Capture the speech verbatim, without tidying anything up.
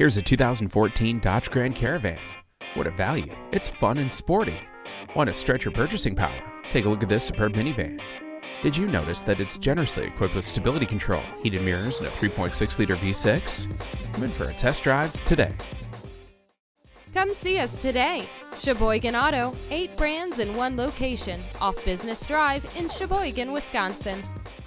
Here's a two thousand fourteen Dodge Grand Caravan. What a value. It's fun and sporty. Want to stretch your purchasing power? Take a look at this superb minivan. Did you notice that it's generously equipped with stability control, heated mirrors, and a three point six liter V six? Come in for a test drive today. Come see us today. Sheboygan Auto, eight brands in one location, off Business Drive in Sheboygan, Wisconsin.